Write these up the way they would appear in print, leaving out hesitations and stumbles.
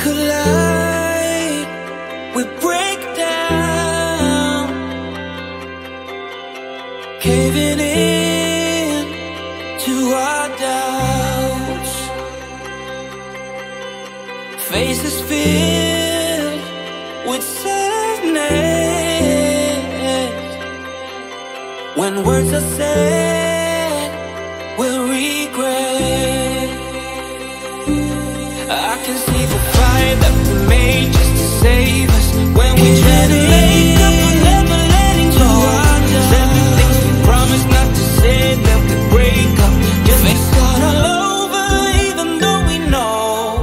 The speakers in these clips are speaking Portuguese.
collide, we break down, caving in to our doubts. Faces filled with sadness. When words are said, we'll regret. I can see the fire that we made just to save us. When we try to make up, we're never letting go. Said the things we promised not to say, then we break up. Just make start all over, even though we know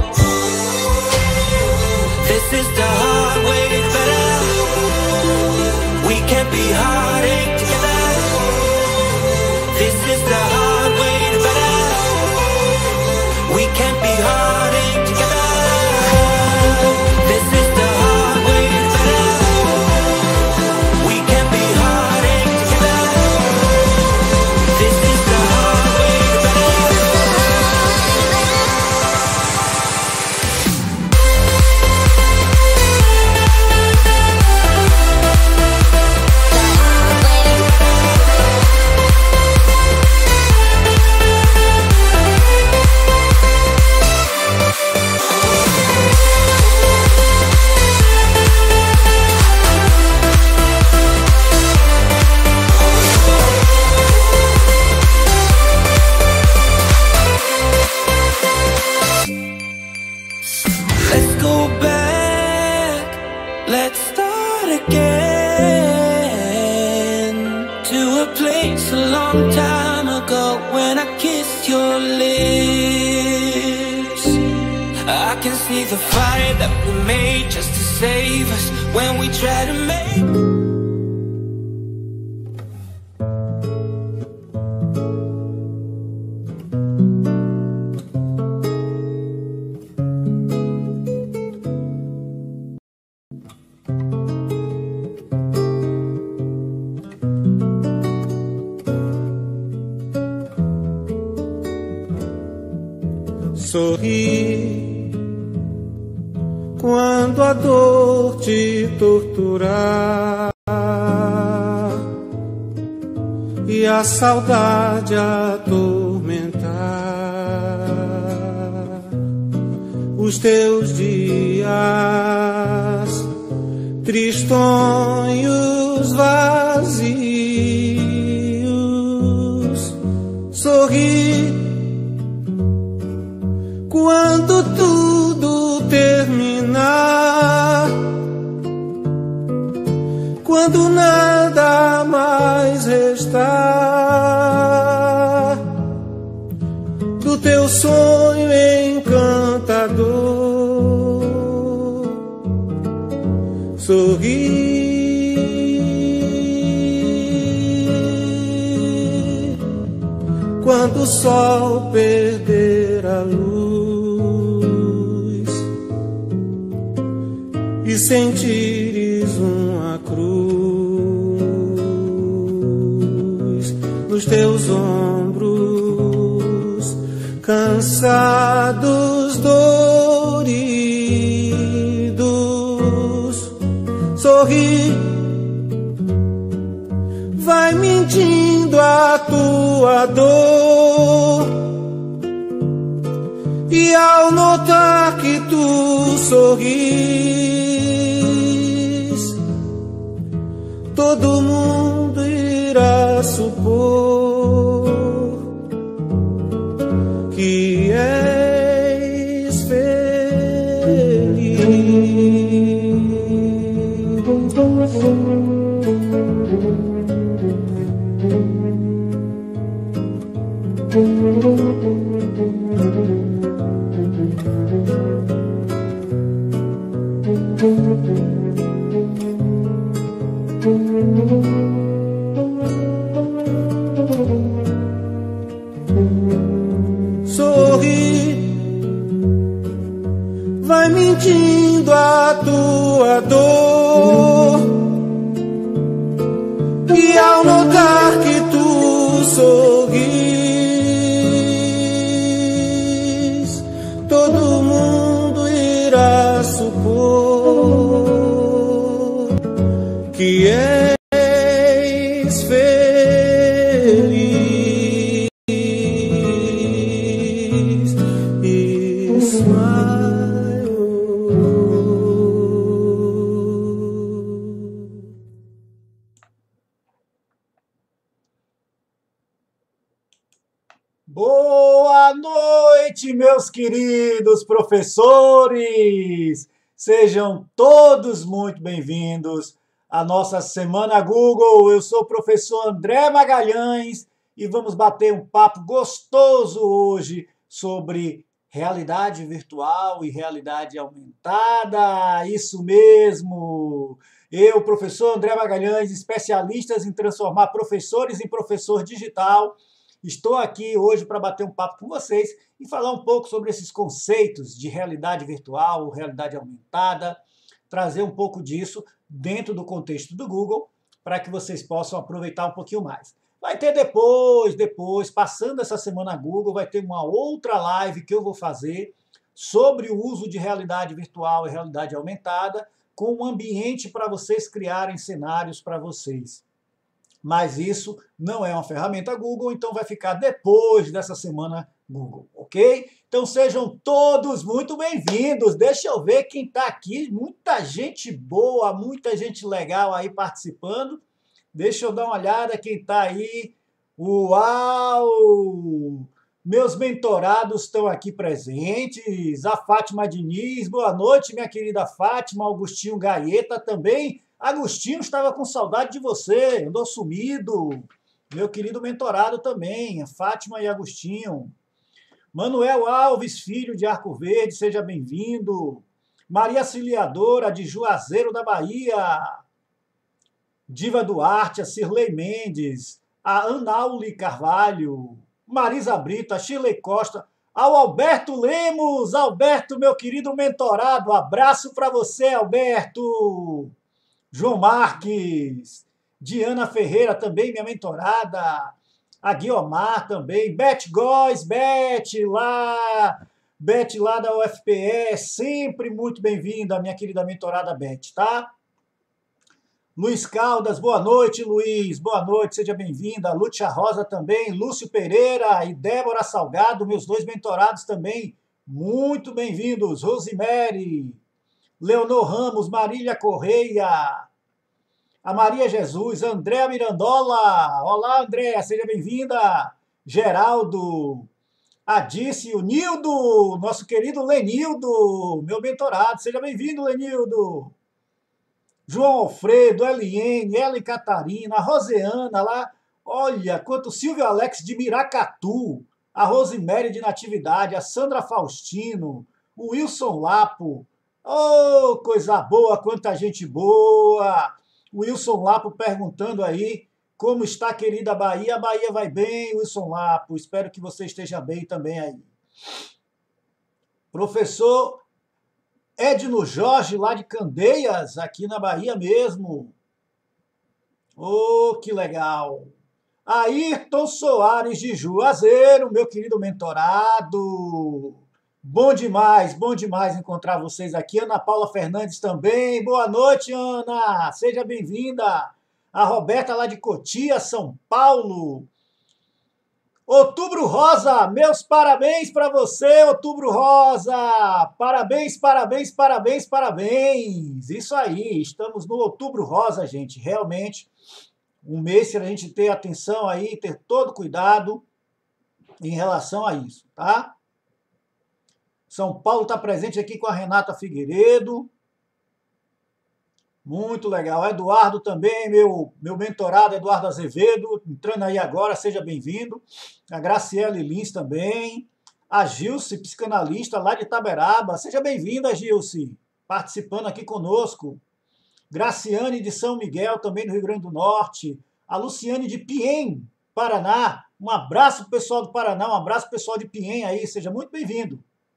this is the hard way better. We can't be heartache together. This is the hard way better. We can't be heartache together. This is the hard way better. We can't be heartache together. This is the hard way better. Let's go back, let's start again, to a place a long time ago when I kissed your lips. I can see the fire that we made just to save us when we try to make. Sorri quando a dor te torturar e a saudade atormentar os teus dias tristonhos, vazios. Sorri quando tudo terminar, quando nada mais restar do teu sonho encantador. Sorri quando o sol perder a luz e sentires uma cruz nos teus ombros, cansados, doridos. Sorri, vai mentindo a tua dor, e ao notar que tu sorris, todo mundo irá supor que és feliz. Sorri, vai mentindo a tua dor, e ao notar que tu sorris, todo mundo irá Boa noite, meus queridos professores! Sejam todos muito bem-vindos à nossa Semana Google. Eu sou o professor André Magalhães e vamos bater um papo gostoso hoje sobre realidade virtual e realidade aumentada. Isso mesmo! Eu, professor André Magalhães, especialistas em transformar professores em professor digital. Estou aqui hoje para bater um papo com vocês e falar um pouco sobre esses conceitos de realidade virtual, realidade aumentada, trazer um pouco disso dentro do contexto do Google para que vocês possam aproveitar um pouquinho mais. Vai ter depois, passando essa semana Google, vai ter uma outra live que eu vou fazer sobre o uso de realidade virtual e realidade aumentada, com um ambiente para vocês criarem cenários para vocês. Mas isso não é uma ferramenta Google, então vai ficar depois dessa semana Google, ok? Então sejam todos muito bem-vindos. Deixa eu ver quem está aqui. Muita gente boa, muita gente legal aí participando. Deixa eu dar uma olhada quem está aí. Uau! Meus mentorados estão aqui presentes. A Fátima Diniz, boa noite, minha querida Fátima. Augustinho Gaeta também. Agostinho, estava com saudade de você, andou sumido. Meu querido mentorado também, Fátima e Agostinho. Manuel Alves, filho de Arco Verde, seja bem-vindo. Maria Ciliadora, de Juazeiro da Bahia. Diva Duarte, a Cirlei Mendes, a Anauli Carvalho, Marisa Brito, a Shirley Costa, ao Alberto Lemos. Alberto, meu querido mentorado, abraço para você, Alberto. João Marques, Diana Ferreira também, minha mentorada, a Guiomar também, Beth Góes, Beth lá da UFPE, sempre muito bem-vinda, minha querida mentorada Beth, tá? Luiz Caldas, boa noite, Luiz, boa noite, seja bem-vinda. Lúcia Rosa também, Lúcio Pereira e Débora Salgado, meus dois mentorados também, muito bem-vindos. Rosemary, Leonor Ramos, Marília Correia, a Maria Jesus, Andréa Mirandola, olá Andréa, seja bem-vinda, Geraldo, Adice, o Nildo, nosso querido Lenildo, meu mentorado, seja bem-vindo Lenildo, João Alfredo, Eliene, Ellen Catarina, a Roseana lá, olha quanto Silvio Alex de Miracatu, a Rosemary de Natividade, a Sandra Faustino, o Wilson Lapo, oh, coisa boa, quanta gente boa! O Wilson Lapo perguntando aí como está a querida Bahia. A Bahia vai bem, Wilson Lapo. Espero que você esteja bem também aí. Professor Edno Jorge, lá de Candeias, aqui na Bahia mesmo. Oh, que legal! Ayrton Soares de Juazeiro, meu querido mentorado. Bom demais encontrar vocês aqui. Ana Paula Fernandes também. Boa noite, Ana. Seja bem-vinda. A Roberta lá de Cotia, São Paulo. Outubro Rosa, meus parabéns para você, Outubro Rosa. Parabéns, parabéns, parabéns, parabéns. Isso aí, estamos no Outubro Rosa, gente. Realmente, um mês para a gente ter atenção aí, ter todo cuidado em relação a isso, tá? São Paulo está presente aqui com a Renata Figueiredo. Muito legal. Eduardo também, meu mentorado, Eduardo Azevedo, entrando aí agora, seja bem-vindo. A Graciele Lins também. A Gilce, psicanalista lá de Itaberaba. Seja bem-vinda, Gilce, participando aqui conosco. Graciane de São Miguel, também do Rio Grande do Norte. A Luciane de Piem, Paraná. Um abraço pro pessoal do Paraná, um abraço pro pessoal de Piem aí, seja muito bem-vindo.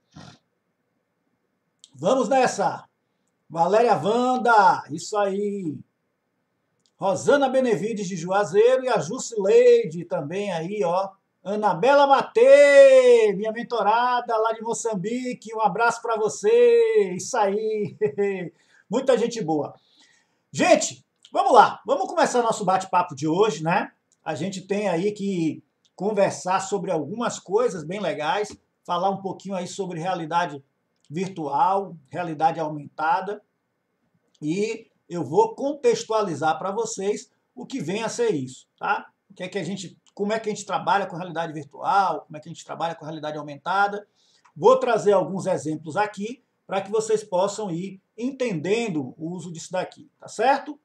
Vamos nessa. Valéria Wanda, isso aí. Rosana Benevides de Juazeiro e a Jusileide também aí, ó. Anabela Matê, minha mentorada lá de Moçambique, um abraço para você. Isso aí. Muita gente boa. Gente, vamos lá. Vamos começar nosso bate-papo de hoje, né? A gente tem aí que conversar sobre algumas coisas bem legais, falar um pouquinho aí sobre realidade virtual, realidade aumentada, e eu vou contextualizar para vocês o que vem a ser isso, tá? como é que a gente trabalha com realidade virtual, como é que a gente trabalha com realidade aumentada. Vou trazer alguns exemplos aqui para que vocês possam ir entendendo o uso disso daqui, tá certo?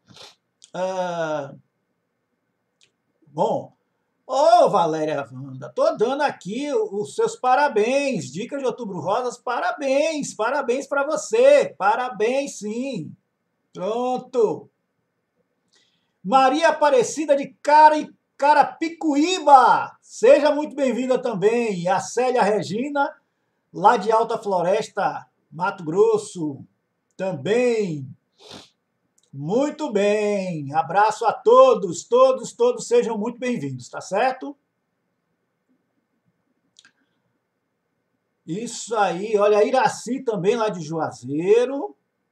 Bom, Valéria Wanda, tô dando aqui os seus parabéns, Dicas de Outubro Rosas, parabéns para você, parabéns sim. Pronto. Maria Aparecida de Carapicuíba, seja muito bem-vinda também. E a Célia Regina, lá de Alta Floresta, Mato Grosso, também. Muito bem. Abraço a todos, todos sejam muito bem-vindos, tá certo? Isso aí. Olha, a Iraci também, lá de Juazeiro.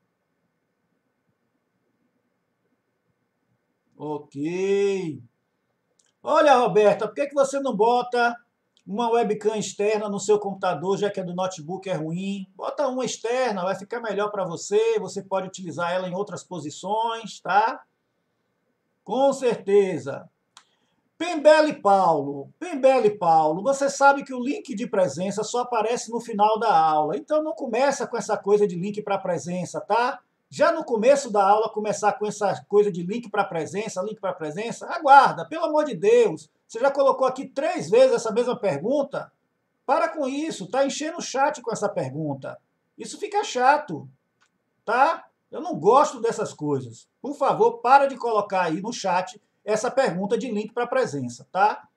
Ok. Olha, Roberta, por que você não bota uma webcam externa no seu computador, já que a do notebook é ruim? Bota uma externa, vai ficar melhor para você. Você pode utilizar ela em outras posições, tá? Com certeza. Pembele Paulo, você sabe que o link de presença só aparece no final da aula, então não começa com essa coisa de link para presença, tá? Já no começo da aula começar com essa coisa de link para presença, aguarda, pelo amor de Deus. Você já colocou aqui 3 vezes essa mesma pergunta? Para com isso, tá enchendo o chat com essa pergunta. Isso fica chato, tá? Eu não gosto dessas coisas. Por favor, para de colocar aí no chat essa pergunta de link para presença, tá?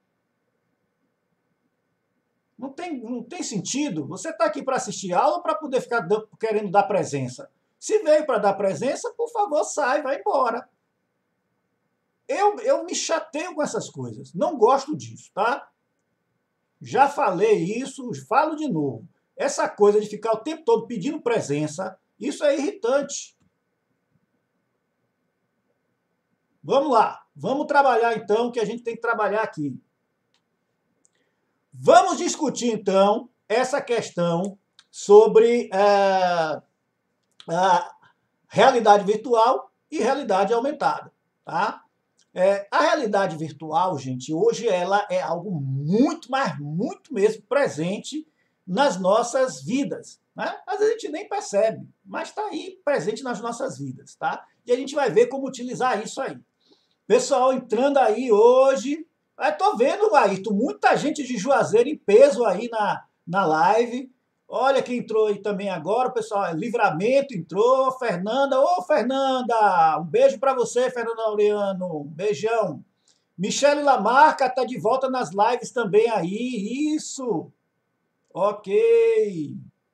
Não tem sentido. Você está aqui para assistir aula ou para poder ficar querendo dar presença? Se veio para dar presença, por favor, sai, vai embora. Eu me chateio com essas coisas. Não gosto disso, tá? Já falei isso, falo de novo. Essa coisa de ficar o tempo todo pedindo presença, isso é irritante. Vamos lá, vamos trabalhar então o que a gente tem que trabalhar aqui. Vamos discutir então essa questão sobre a realidade virtual e realidade aumentada, tá? A realidade virtual, gente, hoje ela é algo muito, mas muito mesmo presente nas nossas vidas, né? Às vezes a gente nem percebe, mas está aí presente nas nossas vidas, tá? E a gente vai ver como utilizar isso aí. Pessoal entrando aí hoje, tô vendo, Ayrton, muita gente de Juazeiro em peso aí na live. Olha quem entrou aí também agora, pessoal, Livramento entrou, Fernanda, Fernanda, um beijo para você, Fernanda Aureano, um beijão. Michele Lamarca tá de volta nas lives também aí, isso, ok.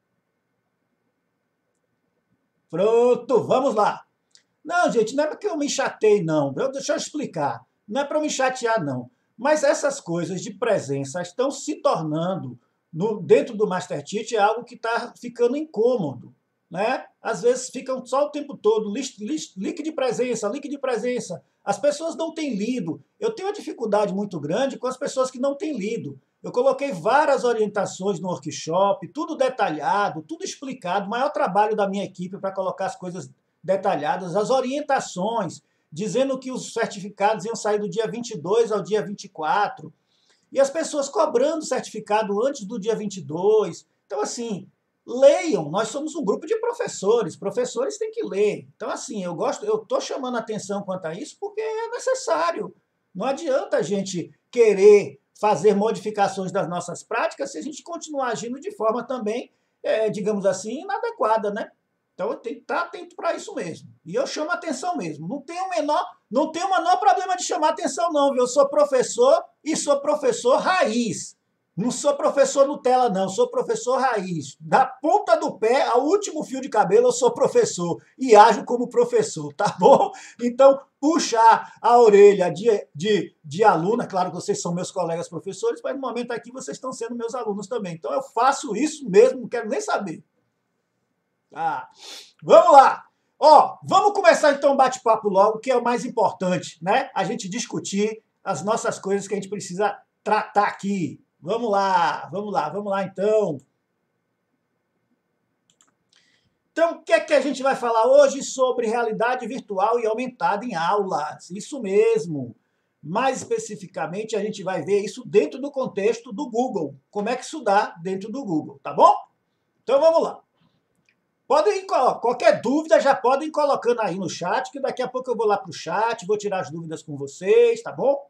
Pronto, vamos lá. Não, gente, não é porque eu me chatei, não. Deixa eu explicar. Não é para eu me chatear, não. Mas essas coisas de presença estão se tornando, dentro do Master Teacher, algo que está ficando incômodo, né? Às vezes ficam só o tempo todo, link de presença, link de presença. As pessoas não têm lido. Eu tenho uma dificuldade muito grande com as pessoas que não têm lido. Eu coloquei várias orientações no workshop, tudo detalhado, tudo explicado. O maior trabalho da minha equipe para colocar as coisas detalhadas, as orientações, dizendo que os certificados iam sair do dia 22 ao dia 24, e as pessoas cobrando certificado antes do dia 22. Então, assim, leiam, nós somos um grupo de professores têm que ler. Então, assim, eu estou chamando a atenção quanto a isso porque é necessário. Não adianta a gente querer fazer modificações das nossas práticas se a gente continuar agindo de forma também, digamos assim, inadequada, né? Então, eu tenho que estar atento para isso mesmo. E eu chamo a atenção mesmo. Não tem o menor problema de chamar a atenção, não, viu? Eu sou professor e sou professor raiz. Não sou professor Nutella, não. Sou professor raiz. Da ponta do pé ao último fio de cabelo, eu sou professor. E ajo como professor, tá bom? Então, puxar a orelha de aluna. Claro que vocês são meus colegas professores, mas no momento aqui vocês estão sendo meus alunos também. Então, eu faço isso mesmo, não quero nem saber. Vamos lá. Vamos começar então o bate-papo logo, que é o mais importante, né? A gente discutir as nossas coisas que a gente precisa tratar aqui. Vamos lá então. Então, o que é que a gente vai falar hoje sobre realidade virtual e aumentada em aulas? Isso mesmo. Mais especificamente, a gente vai ver isso dentro do contexto do Google. Como é que isso dá dentro do Google, tá bom? Então vamos lá. Qualquer dúvida já podem ir colocando aí no chat, que daqui a pouco eu vou lá para o chat, vou tirar as dúvidas com vocês, tá bom?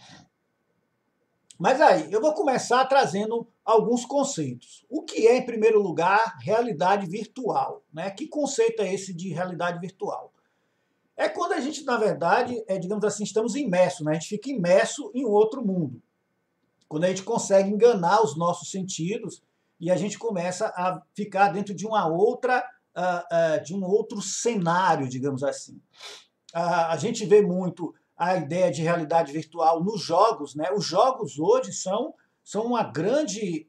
Mas aí, eu vou começar trazendo alguns conceitos. O que é, em primeiro lugar, realidade virtual, né? Que conceito é esse de realidade virtual? É quando a gente, na verdade, digamos assim, estamos imersos, né? A gente fica imerso em outro mundo. Quando a gente consegue enganar os nossos sentidos e a gente começa a ficar dentro de uma outra, de um outro cenário, digamos assim. A gente vê muito a ideia de realidade virtual nos jogos, né? Os jogos hoje são uma grande,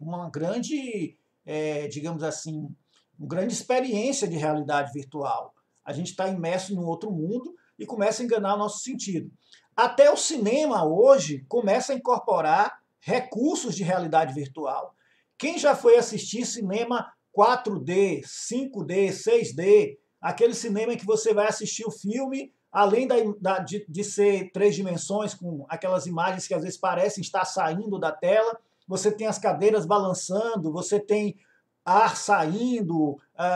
digamos assim, uma grande experiência de realidade virtual. A gente está imerso em um outro mundo e começa a enganar o nosso sentido. Até o cinema hoje começa a incorporar recursos de realidade virtual. Quem já foi assistir cinema 4D, 5D, 6D, aquele cinema em que você vai assistir o filme, além de ser 3 dimensões, com aquelas imagens que às vezes parecem estar saindo da tela, você tem as cadeiras balançando, você tem ar saindo,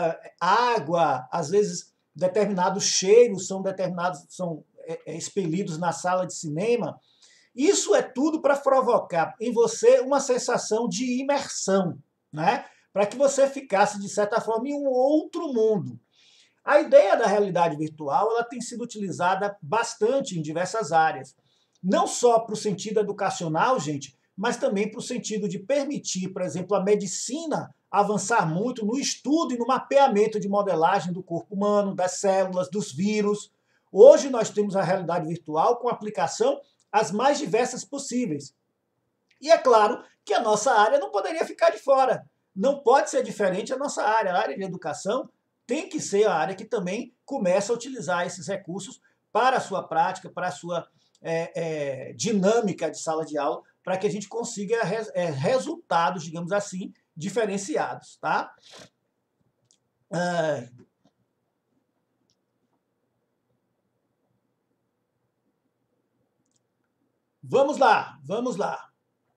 água, às vezes determinados cheiros são expelidos na sala de cinema. Isso é tudo para provocar em você uma sensação de imersão, né? Para que você ficasse, de certa forma, em um outro mundo. A ideia da realidade virtual ela tem sido utilizada bastante em diversas áreas. Não só para o sentido educacional, gente, mas também para o sentido de permitir, por exemplo, a medicina avançar muito no estudo e no mapeamento de modelagem do corpo humano, das células, dos vírus. Hoje nós temos a realidade virtual com aplicação as mais diversas possíveis. E é claro que a nossa área não poderia ficar de fora. Não pode ser diferente a nossa área. A área de educação tem que ser a área que também começa a utilizar esses recursos para a sua prática, para a sua dinâmica de sala de aula, para que a gente consiga resultados, digamos assim, diferenciados, tá? Vamos lá, vamos lá.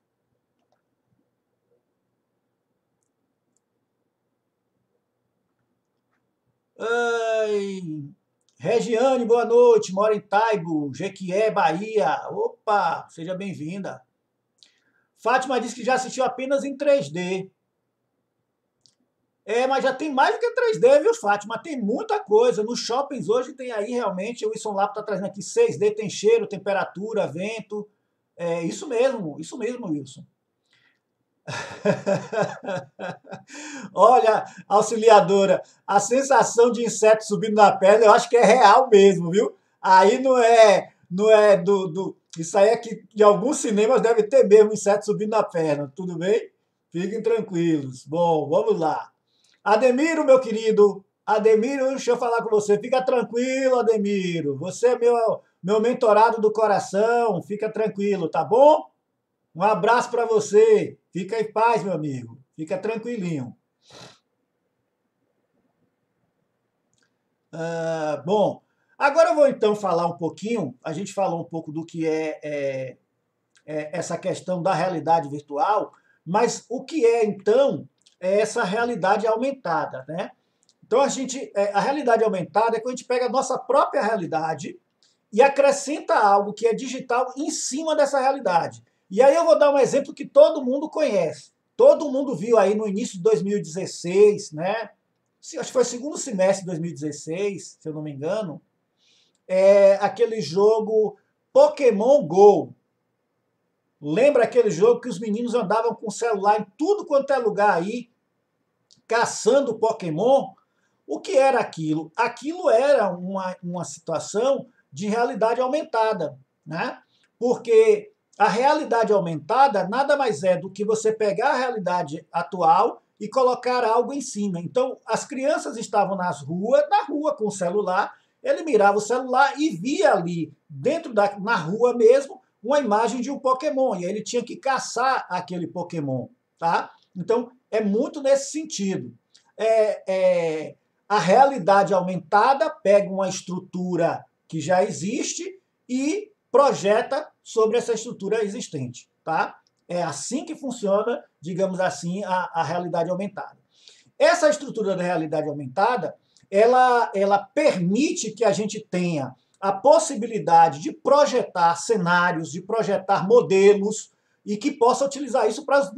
Regiane, boa noite, mora em Taibo, Jequié, Bahia. Opa, seja bem-vinda. Fátima disse que já assistiu apenas em 3D. Mas já tem mais do que 3D, viu, Fátima? Tem muita coisa. Nos shoppings hoje tem aí realmente, o Wilson Lapa está trazendo aqui 6D, tem cheiro, temperatura, vento. Isso mesmo, Wilson. Olha, auxiliadora, a sensação de inseto subindo na perna, eu acho que é real mesmo, viu? Aí não é isso aí é que em alguns cinemas deve ter mesmo inseto subindo na perna, tudo bem? Fiquem tranquilos. Bom, vamos lá. Ademiro, meu querido, Ademiro, deixa eu falar com você. Fica tranquilo, Ademiro. Você é meu mentorado do coração. Fica tranquilo, tá bom? Um abraço para você. Fica em paz, meu amigo. Fica tranquilinho. Bom, agora eu vou então falar um pouquinho. A gente falou um pouco do que é essa questão da realidade virtual, mas o que é então essa realidade aumentada, né? Então a realidade aumentada é quando a gente pega a nossa própria realidade e acrescenta algo que é digital em cima dessa realidade. E aí eu vou dar um exemplo que todo mundo conhece. Todo mundo viu aí no início de 2016, né? Acho que foi segundo semestre de 2016, se eu não me engano, aquele jogo Pokémon Go. Lembra aquele jogo que os meninos andavam com o celular em tudo quanto é lugar aí, caçando Pokémon? O que era aquilo? Aquilo era uma situação de realidade aumentada, né? Porque a realidade aumentada nada mais é do que você pegar a realidade atual e colocar algo em cima. Então, as crianças estavam na rua com o celular, ele mirava o celular e via ali, na rua mesmo, uma imagem de um Pokémon, e aí ele tinha que caçar aquele Pokémon, tá? Então, é muito nesse sentido. A realidade aumentada pega uma estrutura que já existe e projeta sobre essa estrutura existente, tá? É assim que funciona, digamos assim, a realidade aumentada. Essa estrutura da realidade aumentada, ela permite que a gente tenha a possibilidade de projetar cenários, de projetar modelos, e que possa utilizar isso para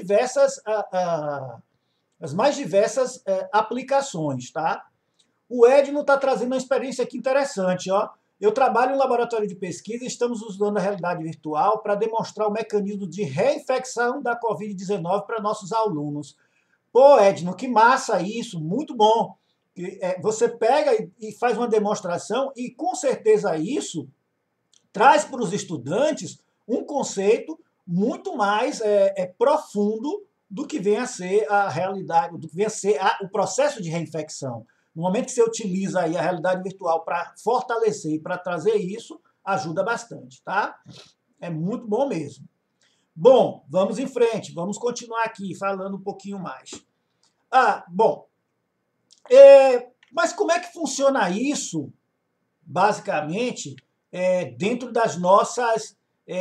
as mais diversas aplicações, tá? O Edno está trazendo uma experiência aqui interessante, ó. Eu trabalho em um laboratório de pesquisa e estamos usando a realidade virtual para demonstrar o mecanismo de reinfecção da Covid-19 para nossos alunos. Pô, Edno, que massa isso, muito bom. Você pega e faz uma demonstração e, com certeza, isso traz para os estudantes um conceito muito mais profundo do que vem a ser a realidade, do que vem a ser o processo de reinfecção. No momento que você utiliza aí a realidade virtual para fortalecer e para trazer isso, ajuda bastante, tá? É muito bom mesmo. Bom, vamos em frente, vamos continuar aqui falando um pouquinho mais. Mas como é que funciona isso, basicamente, dentro das nossas,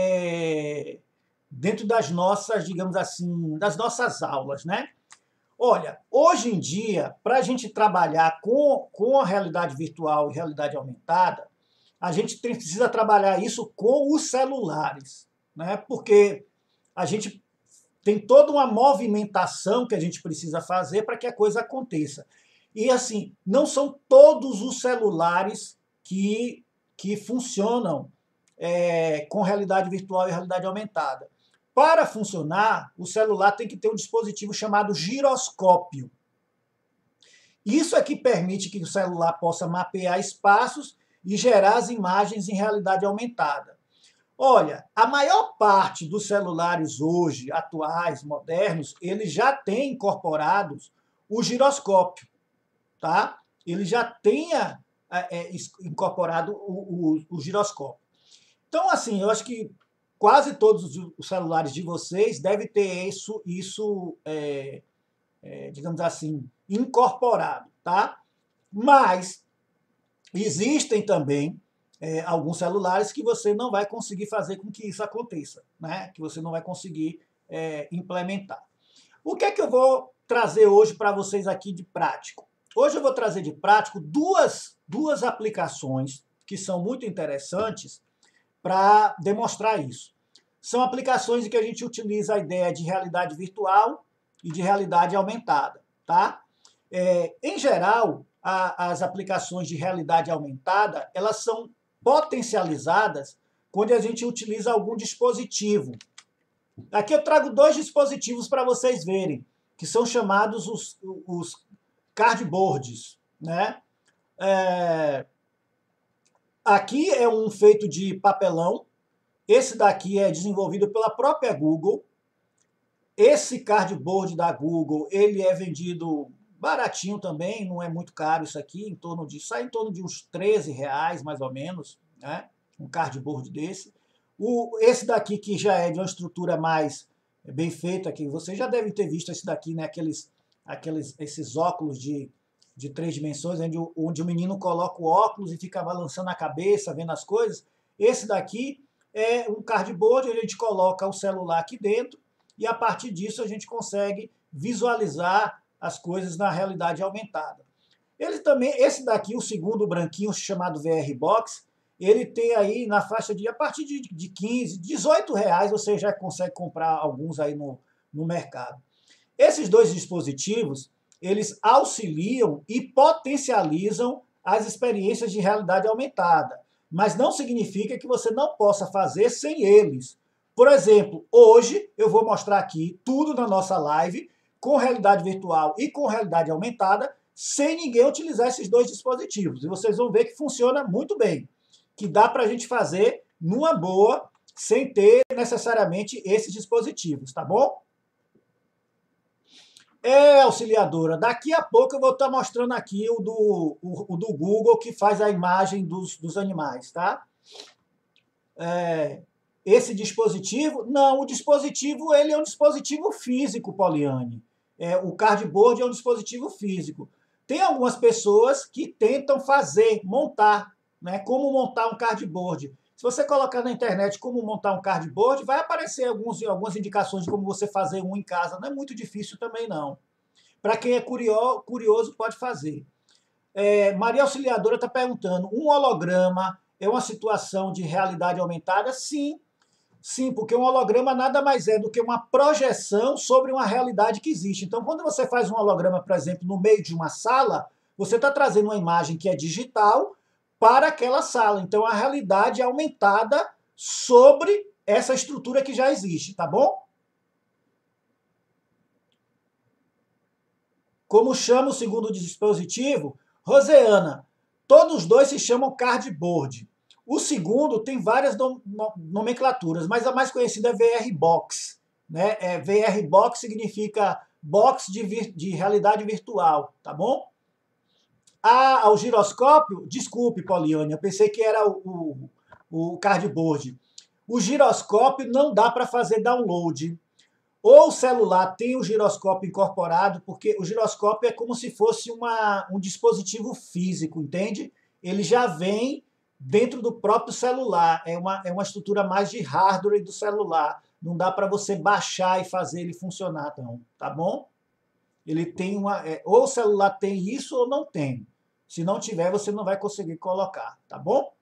digamos assim, das nossas aulas, né? Olha, hoje em dia, para a gente trabalhar com a realidade virtual e realidade aumentada, a gente precisa trabalhar isso com os celulares, né? Porque a gente tem toda uma movimentação que a gente precisa fazer para que a coisa aconteça. E assim, não são todos os celulares que funcionam com realidade virtual e realidade aumentada. Para funcionar, o celular tem que ter um dispositivo chamado giroscópio. Isso é que permite que o celular possa mapear espaços e gerar as imagens em realidade aumentada. Olha, a maior parte dos celulares hoje, atuais, modernos, eles já têm incorporados o giroscópio, tá? Ele já tem incorporado o giroscópio. Então, assim, eu acho que quase todos os celulares de vocês devem ter isso digamos assim, incorporado, tá? Mas existem também alguns celulares que você não vai conseguir fazer com que isso aconteça, né? Que você não vai conseguir implementar. O que é que eu vou trazer hoje para vocês aqui de prático? Hoje eu vou trazer de prático duas aplicações que são muito interessantes para demonstrar isso. São aplicações em que a gente utiliza a ideia de realidade virtual e de realidade aumentada, tá? Em geral, as aplicações de realidade aumentada, elas são potencializadas quando a gente utiliza algum dispositivo. Aqui eu trago dois dispositivos para vocês verem, que são chamados os cardboards, né? Aqui é um feito de papelão. Esse daqui é desenvolvido pela própria Google. Esse cardboard da Google, ele é vendido baratinho também, não é muito caro isso aqui, sai em torno de uns R$13, mais ou menos, né? Um cardboard desse. Esse daqui, que já é de uma estrutura mais bem feita, que vocês já devem ter visto esse daqui, né? Esses óculos de 3 dimensões, onde o menino coloca o óculos e fica balançando a cabeça, vendo as coisas. Esse daqui é um cardboard, onde a gente coloca o celular aqui dentro e a partir disso a gente consegue visualizar as coisas na realidade aumentada. Esse daqui, o segundo branquinho, chamado VR Box, ele tem aí na faixa a partir de 15, 18 reais, você já consegue comprar alguns aí no mercado. Esses dois dispositivos, eles auxiliam e potencializam as experiências de realidade aumentada, mas não significa que você não possa fazer sem eles. Por exemplo, hoje eu vou mostrar aqui tudo na nossa live com realidade virtual e com realidade aumentada, sem ninguém utilizar esses dois dispositivos. E vocês vão ver que funciona muito bem, que dá para a gente fazer numa boa, sem ter necessariamente esses dispositivos, tá bom? Auxiliadora, daqui a pouco eu vou estar mostrando aqui o do Google, que faz a imagem dos animais, tá? Esse dispositivo, não, o dispositivo ele é um dispositivo físico, Poliane. O cardboard é um dispositivo físico. Tem algumas pessoas que tentam montar, né? Como montar um cardboard. Se você colocar na internet como montar um cardboard, vai aparecer algumas indicações de como você fazer um em casa. Não é muito difícil também, não. Para quem é curioso, pode fazer. Maria Auxiliadora está perguntando, um holograma é uma situação de realidade aumentada? Sim, sim, porque um holograma nada mais é do que uma projeção sobre uma realidade que existe. Então, quando você faz um holograma, por exemplo, no meio de uma sala, você está trazendo uma imagem que é digital para aquela sala. Então, a realidade é aumentada sobre essa estrutura que já existe, tá bom? Como chama o segundo dispositivo? Roseana, todos os dois se chamam cardboard. O segundo tem várias nomenclaturas, mas a mais conhecida é VRBox. Né? VRBox significa box de realidade virtual, tá bom? O giroscópio, desculpe, Poliane, eu pensei que era o cardboard. O giroscópio não dá para fazer download. Ou o celular tem o giroscópio incorporado, porque o giroscópio é como se fosse um dispositivo físico, entende? Ele já vem dentro do próprio celular, é uma estrutura mais de hardware do celular. Não dá para você baixar e fazer ele funcionar, não, tá bom? Ele tem ou o celular tem isso ou não tem. Se não tiver, você não vai conseguir colocar, tá bom?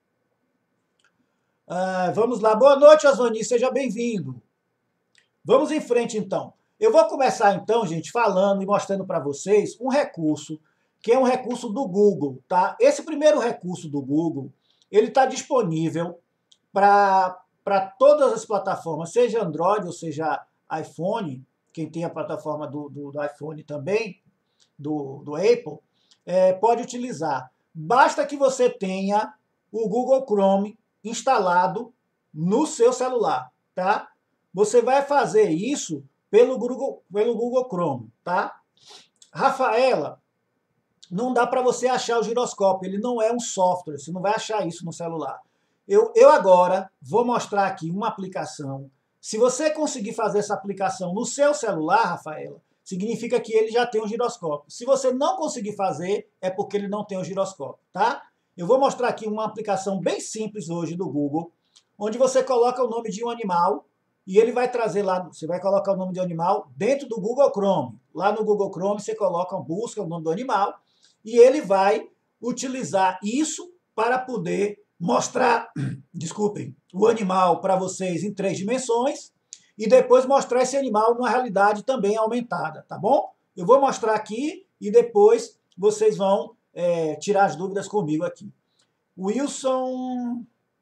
Vamos lá. Boa noite, Osvani, seja bem-vindo. Vamos em frente, então. Eu vou começar, então, gente, falando e mostrando para vocês um recurso, que é um recurso do Google, tá? Esse primeiro recurso do Google, ele está disponível para todas as plataformas, seja Android ou seja iPhone, quem tem a plataforma do iPhone também, do Apple, pode utilizar. Basta que você tenha o Google Chrome instalado no seu celular, tá? Você vai fazer isso pelo Google Chrome, tá? Rafaela, não dá para você achar o giroscópio, ele não é um software, você não vai achar isso no celular. Eu agora vou mostrar aqui uma aplicação. Se você conseguir fazer essa aplicação no seu celular, Rafaela, significa que ele já tem um giroscópio. Se você não conseguir fazer, é porque ele não tem o giroscópio, tá? Eu vou mostrar aqui uma aplicação bem simples hoje do Google, onde você coloca o nome de um animal, e ele vai trazer lá, você vai colocar o nome do animal dentro do Google Chrome. Lá no Google Chrome você coloca, busca o nome do animal e ele vai utilizar isso para poder mostrar, desculpem, o animal para vocês em 3 dimensões e depois mostrar esse animal numa realidade também aumentada, tá bom? Eu vou mostrar aqui e depois vocês vão tirar as dúvidas comigo aqui. Wilson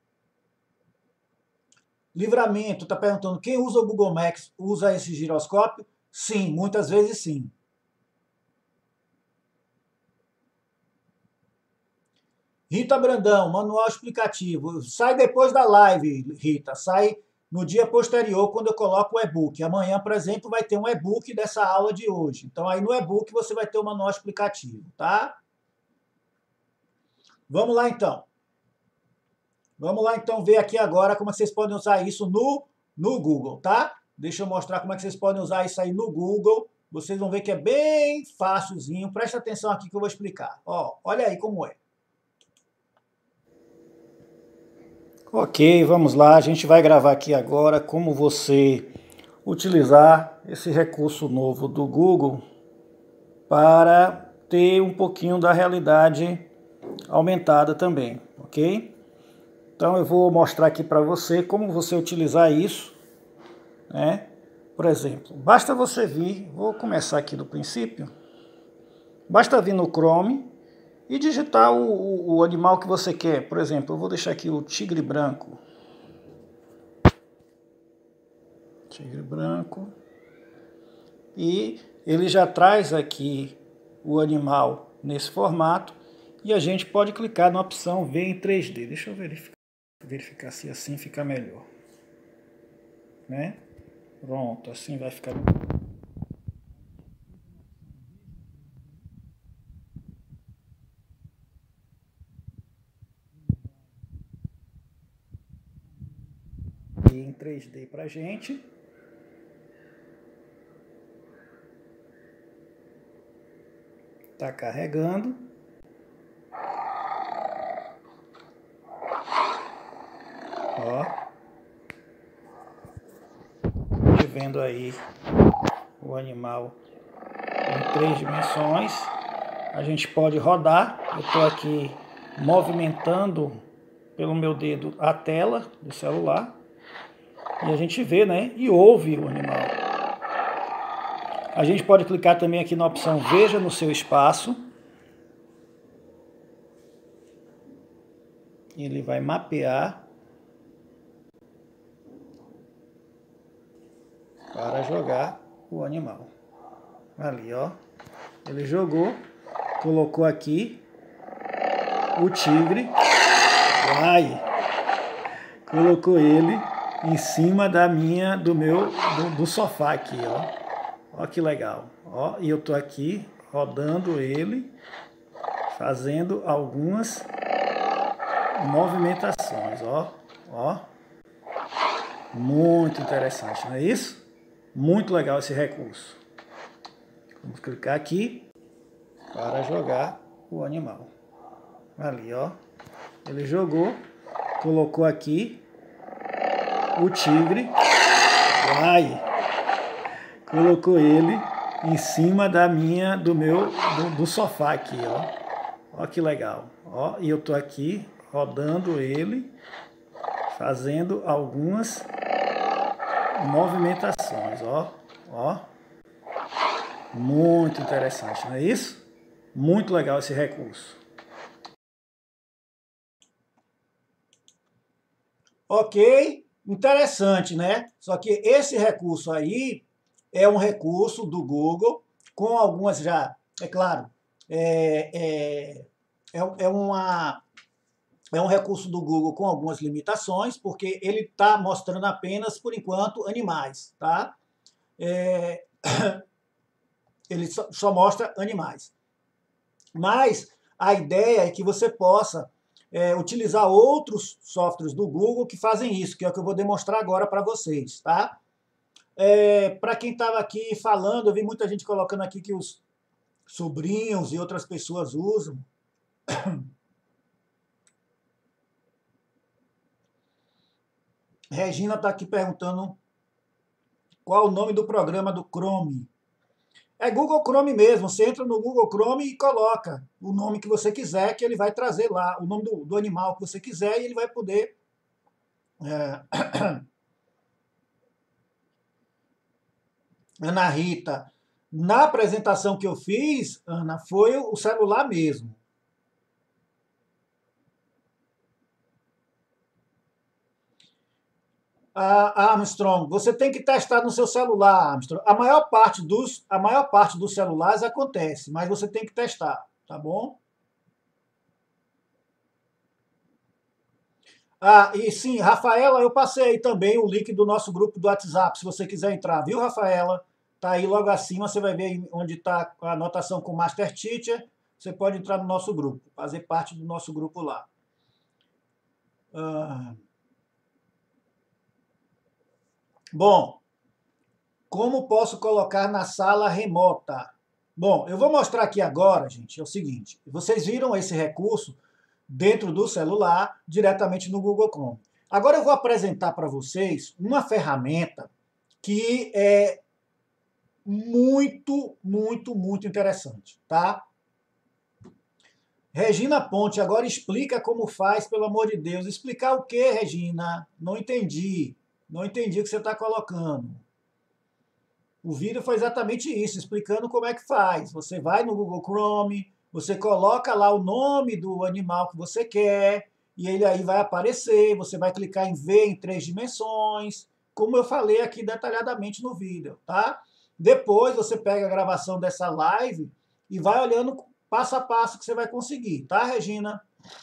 Livramento está perguntando, quem usa o Google Maps usa esse giroscópio? Sim, muitas vezes sim. Rita Brandão, manual explicativo. Sai depois da live, Rita. Sai no dia posterior, quando eu coloco o e-book. Amanhã, por exemplo, vai ter um e-book dessa aula de hoje. Então, aí no e-book você vai ter o manual explicativo, tá? Vamos lá, então. Vamos lá, então, ver aqui agora como vocês podem usar isso no Google, tá? Deixa eu mostrar como é que vocês podem usar isso aí no Google. Vocês vão ver que é bem fácilzinho. Presta atenção aqui que eu vou explicar. Ó, olha aí como é. Ok, vamos lá. A gente vai gravar aqui agora como você utilizar esse recurso novo do Google para ter um pouquinho da realidade aumentada também, ok? Então eu vou mostrar aqui para você como você utilizar isso, né? Por exemplo, basta você vir, vou começar aqui do princípio, basta vir no Chrome e digitar o animal que você quer. Por exemplo, eu vou deixar aqui o tigre branco. Tigre branco. E ele já traz aqui o animal nesse formato e a gente pode clicar na opção ver em 3D. Deixa eu verificar se assim fica melhor, né? Pronto, assim vai ficar. Em 3D pra gente. Tá carregando. Ó. Vendo aí o animal em 3 dimensões. A gente pode rodar. Eu estou aqui movimentando pelo meu dedo a tela do celular. E a gente vê, né? E ouve o animal. A gente pode clicar também aqui na opção Veja no seu espaço. Ele vai mapear para jogar o animal. Ali, ó. Ele jogou, colocou aqui o tigre. Ai! Colocou ele em cima do sofá aqui, ó. Ó que legal. Ó, e eu tô aqui rodando ele, fazendo algumas movimentações, ó. Ó. Muito interessante, não é isso? Muito legal esse recurso. Vamos clicar aqui para jogar o animal. Ali, ó. Ele jogou, colocou aqui o tigre. Ai! Colocou ele em cima do sofá aqui, ó. Ó que legal. Ó, e eu tô aqui rodando ele, fazendo algumas movimentações, ó. Ó. Muito interessante, não é isso? Muito legal esse recurso. Ok, interessante, né? Só que esse recurso aí é um recurso do Google, com algumas já, é claro, é um recurso do Google com algumas limitações, porque ele está mostrando apenas, por enquanto, animais, tá? Ele só mostra animais. Mas a ideia é que você possa utilizar outros softwares do Google que fazem isso, que é o que eu vou demonstrar agora para vocês, tá? Para quem estava aqui falando, eu vi muita gente colocando aqui que os sobrinhos e outras pessoas usam. Regina está aqui perguntando qual o nome do programa do Chrome. É Google Chrome mesmo. Você entra no Google Chrome e coloca o nome que você quiser, que ele vai trazer lá o nome do animal que você quiser e ele vai poder... Ana Rita, na apresentação que eu fiz, Ana, foi o celular mesmo. Armstrong, você tem que testar no seu celular, Armstrong. A maior parte dos celulares acontece, mas você tem que testar, tá bom? E sim, Rafaela, eu passei aí também o link do nosso grupo do WhatsApp, se você quiser entrar, viu, Rafaela? Tá aí logo acima, você vai ver onde está a anotação com Master Teacher, você pode entrar no nosso grupo, fazer parte do nosso grupo lá. Bom, como posso colocar na sala remota? Bom, eu vou mostrar aqui agora, gente, é o seguinte, vocês viram esse recurso dentro do celular, diretamente no Google Chrome. Agora eu vou apresentar para vocês uma ferramenta que é muito, muito, muito interessante, tá? Regina Ponte, agora explica como faz, pelo amor de Deus. Explicar o quê, Regina? Não entendi. Não entendi o que você está colocando. O vídeo foi exatamente isso, explicando como é que faz. Você vai no Google Chrome, você coloca lá o nome do animal que você quer, e ele aí vai aparecer, você vai clicar em ver em 3 dimensões, como eu falei aqui detalhadamente no vídeo, tá? Depois você pega a gravação dessa live e vai olhando passo a passo que você vai conseguir, tá, Regina?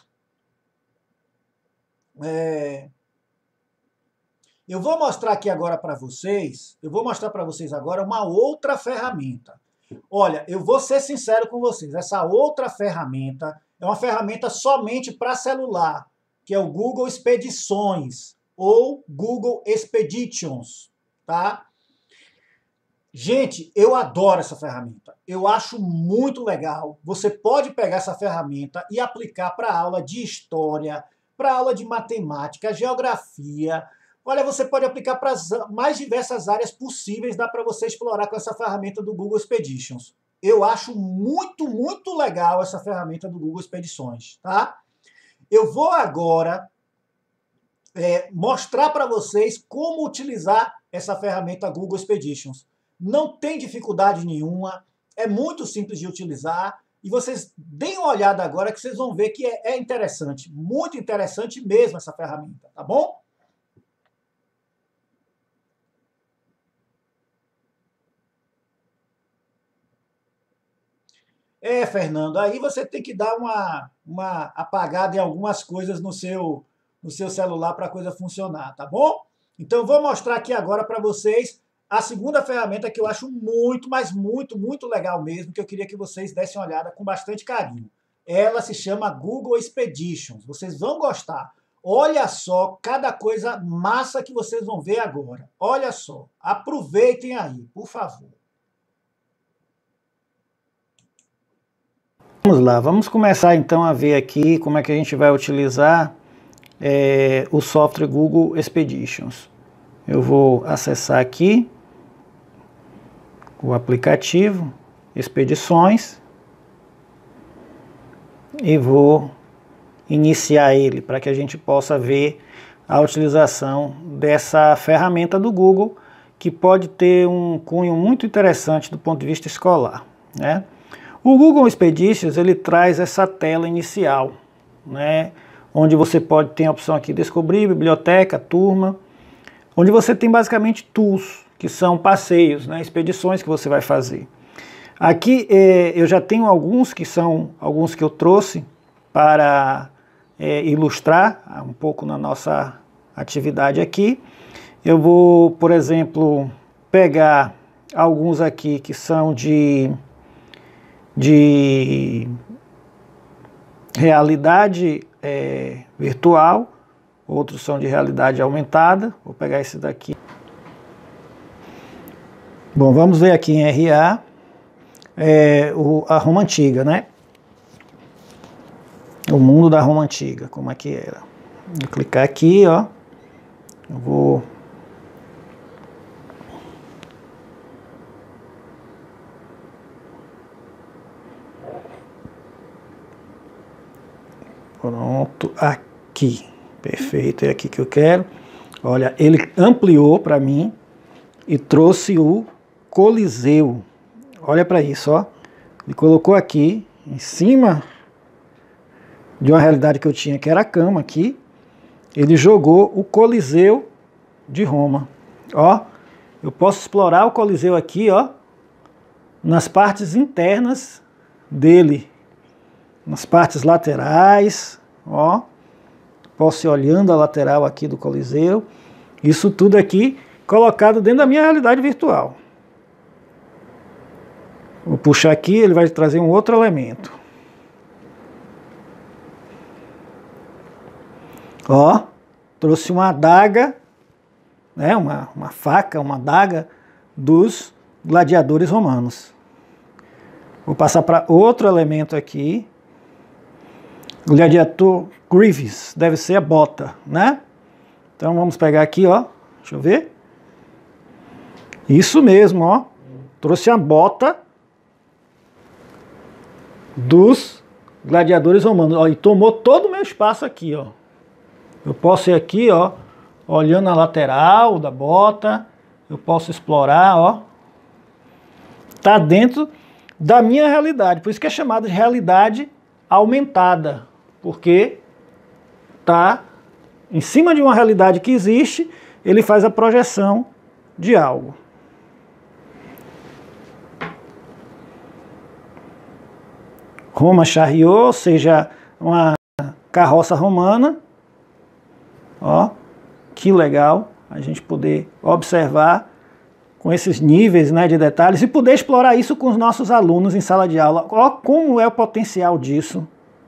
Eu vou mostrar aqui agora para vocês, agora uma outra ferramenta. Olha, eu vou ser sincero com vocês, essa outra ferramenta é uma ferramenta somente para celular, que é o Google Expedições, ou Google Expeditions, tá? Gente, eu adoro essa ferramenta, eu acho muito legal. Você pode pegar essa ferramenta e aplicar para aula de história, para aula de matemática, geografia. Olha, você pode aplicar para as mais diversas áreas possíveis, dá para você explorar com essa ferramenta do Google Expeditions. Eu acho muito, muito legal essa ferramenta do Google Expedições, tá? Eu vou agora mostrar para vocês como utilizar essa ferramenta Google Expeditions. Não tem dificuldade nenhuma, é muito simples de utilizar e vocês deem uma olhada agora que vocês vão ver que é interessante, muito interessante mesmo essa ferramenta, tá bom? Fernando, aí você tem que dar uma apagada em algumas coisas no seu celular para a coisa funcionar, tá bom? Então, eu vou mostrar aqui agora para vocês a segunda ferramenta que eu acho muito, mas muito, muito legal mesmo, que eu queria que vocês dessem uma olhada com bastante carinho. Ela se chama Google Expeditions. Vocês vão gostar. Olha só cada coisa massa que vocês vão ver agora. Olha só. Aproveitem aí, por favor. Vamos lá, vamos começar então a ver aqui como é que a gente vai utilizar o software Google Expeditions. Eu vou acessar aqui o aplicativo Expedições e vou iniciar ele para que a gente possa ver a utilização dessa ferramenta do Google, que pode ter um cunho muito interessante do ponto de vista escolar, né? O Google Expeditions, ele traz essa tela inicial, né, onde você pode ter a opção aqui descobrir, biblioteca, turma, onde você tem basicamente tools, que são passeios, né, expedições que você vai fazer. Aqui eu já tenho alguns que são alguns que eu trouxe para ilustrar um pouco na nossa atividade aqui. Eu vou, por exemplo, pegar alguns aqui que são de realidade virtual, outros são de realidade aumentada. Vou pegar esse daqui. Bom, vamos ver aqui em RA, a Roma Antiga, né? O mundo da Roma Antiga, como é que era. Vou clicar aqui, ó. Eu vou... Pronto, aqui, perfeito, é aqui que eu quero. Olha, ele ampliou para mim e trouxe o Coliseu. Olha para isso, ó. Ele colocou aqui, em cima de uma realidade que eu tinha, que era a cama aqui. Ele jogou o Coliseu de Roma. Ó, eu posso explorar o Coliseu aqui, ó, nas partes internas dele. Nas partes laterais, ó, posso ir olhando a lateral aqui do Coliseu, isso tudo aqui colocado dentro da minha realidade virtual. Vou puxar aqui, ele vai trazer um outro elemento. Ó, trouxe uma adaga, né, uma faca, uma adaga dos gladiadores romanos. Vou passar para outro elemento aqui. Gladiator Greaves, deve ser a bota, né? Então vamos pegar aqui, ó. Deixa eu ver. Isso mesmo, ó. Trouxe a bota dos gladiadores romanos. Ó, e tomou todo o meu espaço aqui, ó. Eu posso ir aqui, ó, olhando a lateral da bota. Eu posso explorar, ó. Tá dentro da minha realidade. Por isso que é chamado de realidade aumentada. Porque tá em cima de uma realidade que existe, ele faz a projeção de algo. Roma Chariot, ou seja, uma carroça romana. Ó, que legal a gente poder observar com esses níveis, né, de detalhes e poder explorar isso com os nossos alunos em sala de aula. Ó, como é o potencial disso.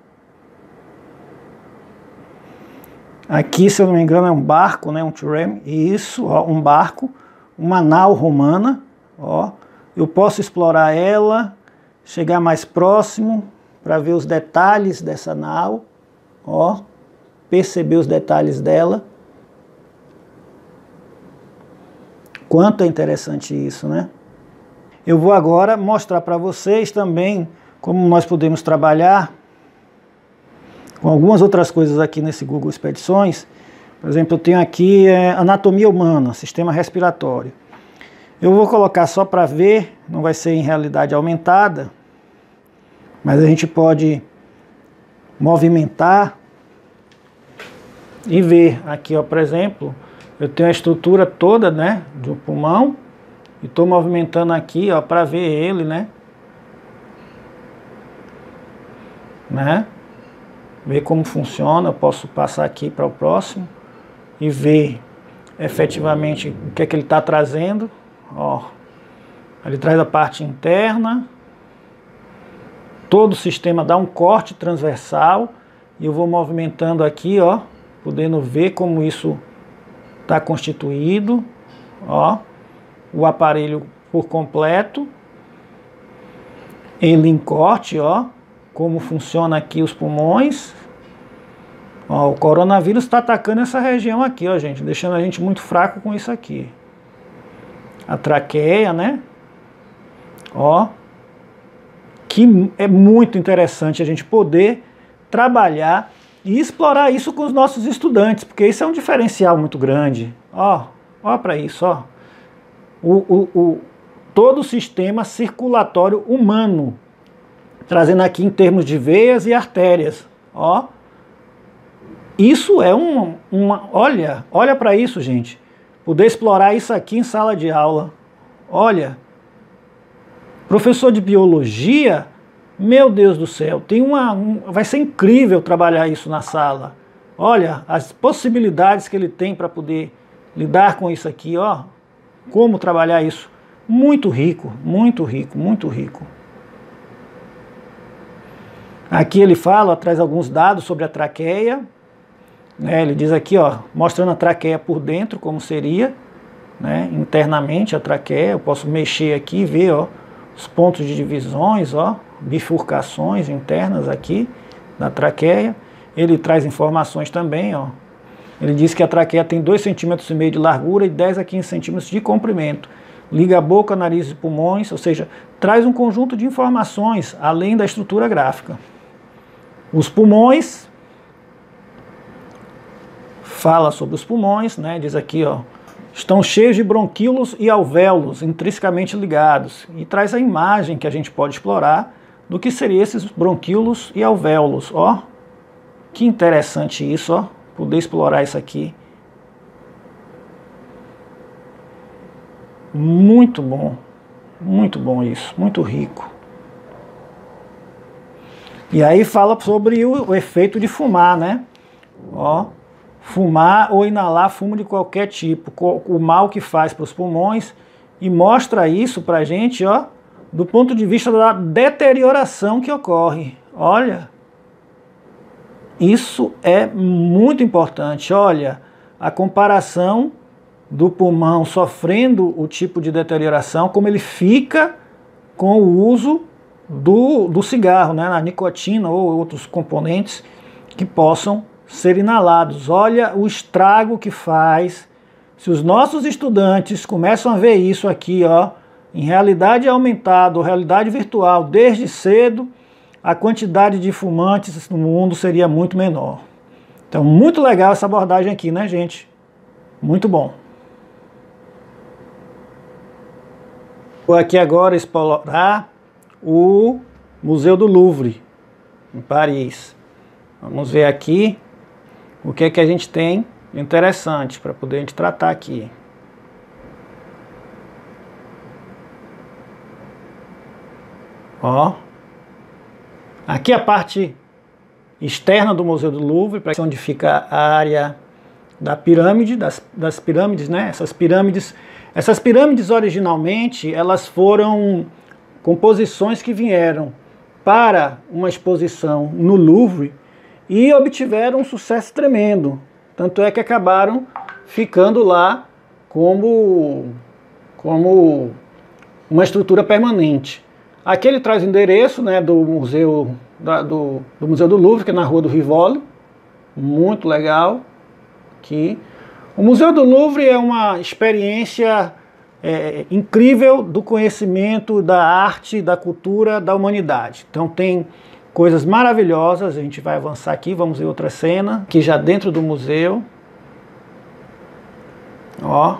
Aqui, se eu não me engano, é um barco, né, um tram. Isso, ó, um barco, uma nau romana. Ó, eu posso explorar ela, chegar mais próximo para ver os detalhes dessa nau. Ó, perceber os detalhes dela. Quanto é interessante isso, né? Eu vou agora mostrar para vocês também como nós podemos trabalhar com algumas outras coisas aqui nesse Google Expedições. Por exemplo, eu tenho aqui anatomia humana, sistema respiratório. Eu vou colocar só para ver, não vai ser em realidade aumentada, mas a gente pode movimentar e ver aqui, ó, por exemplo, eu tenho a estrutura toda, né, do pulmão e estou movimentando aqui, ó, para ver ele, né, ver como funciona. Eu posso passar aqui para o próximo e ver efetivamente o que é que ele está trazendo. Ó, ele traz a parte interna, todo o sistema dá um corte transversal e eu vou movimentando aqui, ó, podendo ver como isso está constituído, ó, o aparelho por completo, ele em corte, ó, como funciona aqui os pulmões. Ó, o coronavírus está atacando essa região aqui, ó, gente, deixando a gente muito fraco com isso aqui. A traqueia, né? Ó, que é muito interessante a gente poder trabalhar e explorar isso com os nossos estudantes, porque isso é um diferencial muito grande. Ó para isso, ó. Todo o sistema circulatório humano, trazendo aqui em termos de veias e artérias, ó. Isso é olha para isso, gente. Poder explorar isso aqui em sala de aula. Olha, professor de biologia, meu Deus do céu, vai ser incrível trabalhar isso na sala. Olha, as possibilidades que ele tem para poder lidar com isso aqui, ó. Como trabalhar isso. Muito rico, muito rico, muito rico. Aqui ele fala, ó, traz alguns dados sobre a traqueia. Ele diz aqui, ó, mostrando a traqueia por dentro, como seria, né, internamente a traqueia. Eu posso mexer aqui e ver, ó, os pontos de divisões, ó, bifurcações internas aqui da traqueia. Ele traz informações também, ó. Ele diz que a traqueia tem 2,5 cm de largura e 10 a 15 centímetros de comprimento. Liga a boca, nariz e pulmões, ou seja, traz um conjunto de informações além da estrutura gráfica. Os pulmões, fala sobre os pulmões, né? Diz aqui, ó, estão cheios de bronquíolos e alvéolos intrinsecamente ligados, e traz a imagem que a gente pode explorar do que seriam esses bronquíolos e alvéolos, ó. Que interessante isso, ó, poder explorar isso aqui. Muito bom isso, muito rico. E aí fala sobre o efeito de fumar, né? Ó, fumar ou inalar fumo de qualquer tipo, o mal que faz para os pulmões, e mostra isso para a gente, ó, do ponto de vista da deterioração que ocorre. Olha, isso é muito importante. Olha, a comparação do pulmão sofrendo o tipo de deterioração, como ele fica com o uso do cigarro, né, a nicotina ou outros componentes que possam ser inalados. Olha o estrago que faz. Se os nossos estudantes começam a ver isso aqui, ó, em realidade aumentada ou realidade virtual desde cedo, a quantidade de fumantes no mundo seria muito menor. Então, muito legal essa abordagem aqui, né, gente? Muito bom. Vou aqui agora explorar o Museu do Louvre, em Paris. Vamos ver aqui o que é que a gente tem de interessante para poder a gente tratar aqui. Ó, aqui a parte externa do Museu do Louvre, para onde fica a área da pirâmide, das pirâmides, né? Essas pirâmides originalmente, elas foram composições que vieram para uma exposição no Louvre e obtiveram um sucesso tremendo. Tanto é que acabaram ficando lá como uma estrutura permanente. Aqui ele traz o endereço, né, do Museu do Louvre, que é na Rua do Rivoli, muito legal aqui. O Museu do Louvre é uma experiência incrível do conhecimento, da arte, da cultura, da humanidade. Então tem coisas maravilhosas, a gente vai avançar aqui, vamos ver outra cena, aqui já dentro do museu. Ó.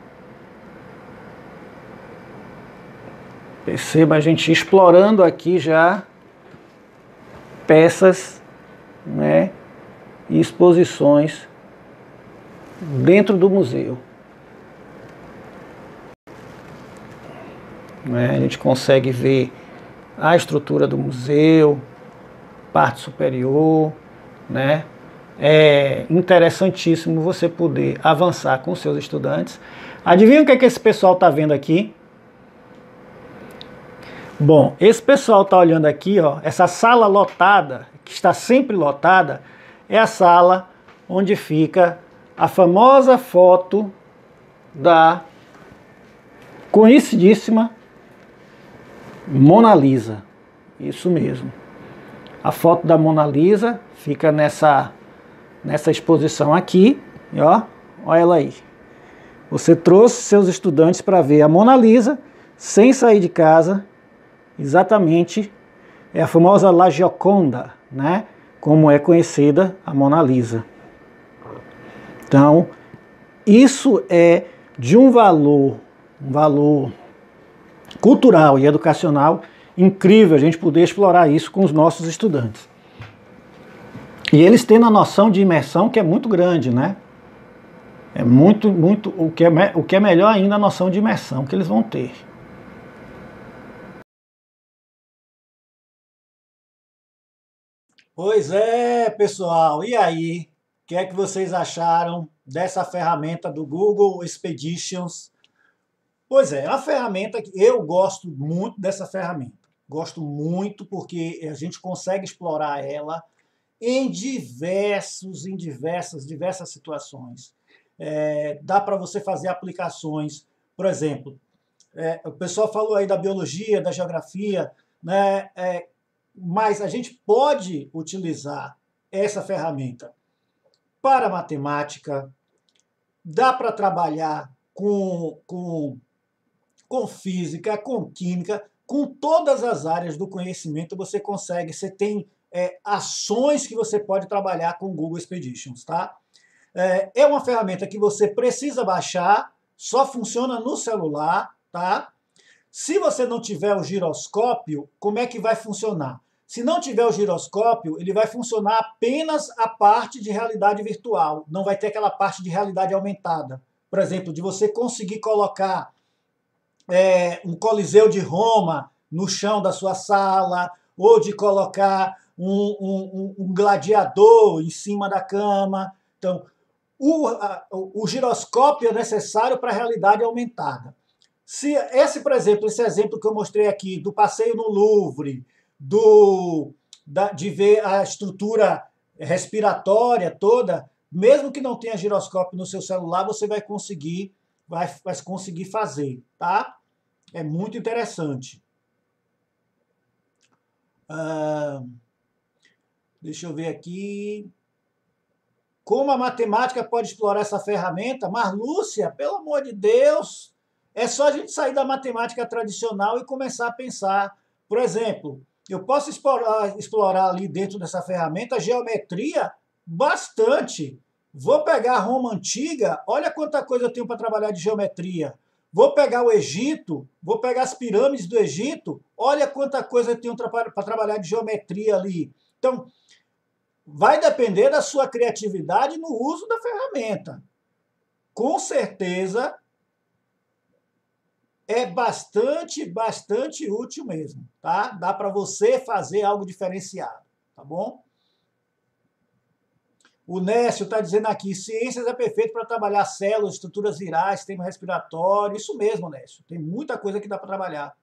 Perceba a gente explorando aqui já peças, né, e exposições dentro do museu. Né, a gente consegue ver a estrutura do museu, parte superior, né? É interessantíssimo você poder avançar com seus estudantes. Adivinha o que é que esse pessoal está vendo aqui? Bom, esse pessoal está olhando aqui, ó, essa sala lotada, que está sempre lotada, é a sala onde fica a famosa foto da conhecidíssima Mona Lisa. Isso mesmo. A foto da Mona Lisa fica nessa exposição aqui, e ó, olha ela aí. Você trouxe seus estudantes para ver a Mona Lisa sem sair de casa. Exatamente, é a famosa La Gioconda, né? Como é conhecida a Mona Lisa. Então, isso é de um valor cultural e educacional incrível a gente poder explorar isso com os nossos estudantes. E eles têm a noção de imersão que é muito grande, né? É o que é melhor ainda a noção de imersão que eles vão ter. Pois é, pessoal. E aí? O que é que vocês acharam dessa ferramenta do Google Expeditions? Pois é uma ferramenta que eu gosto muito dessa ferramenta. Gosto muito porque a gente consegue explorar ela em diversas situações. Dá para você fazer aplicações, por exemplo, o pessoal falou aí da biologia, da geografia, né? Mas a gente pode utilizar essa ferramenta para matemática, dá para trabalhar com física, com química, com todas as áreas do conhecimento você tem ações que você pode trabalhar com o Google Expeditions, tá? É uma ferramenta que você precisa baixar, só funciona no celular, tá? Se você não tiver o giroscópio, como é que vai funcionar? Se não tiver o giroscópio, ele vai funcionar apenas a parte de realidade virtual, não vai ter aquela parte de realidade aumentada. Por exemplo, de você conseguir colocar um Coliseu de Roma no chão da sua sala, ou de colocar um gladiador em cima da cama. Então, o giroscópio é necessário para a realidade aumentada. Por exemplo, esse exemplo que eu mostrei aqui, do passeio no Louvre, de ver a estrutura respiratória toda, mesmo que não tenha giroscópio no seu celular, você vai conseguir fazer, tá? É muito interessante. Deixa eu ver aqui. Como a matemática pode explorar essa ferramenta? Mas, Lúcia, pelo amor de Deus, é só a gente sair da matemática tradicional e começar a pensar. Por exemplo, eu posso explorar ali dentro dessa ferramenta a geometria bastante. Vou pegar a Roma Antiga, olha quanta coisa eu tenho para trabalhar de geometria. Vou pegar o Egito, vou pegar as pirâmides do Egito, olha quanta coisa eu tenho para trabalhar de geometria ali. Então, vai depender da sua criatividade no uso da ferramenta. Com certeza, é bastante útil mesmo, tá? Dá para você fazer algo diferenciado, tá bom? O Nécio está dizendo aqui, ciências é perfeito para trabalhar células, estruturas virais, sistema respiratório. Isso mesmo, Nécio. Tem muita coisa que dá para trabalhar.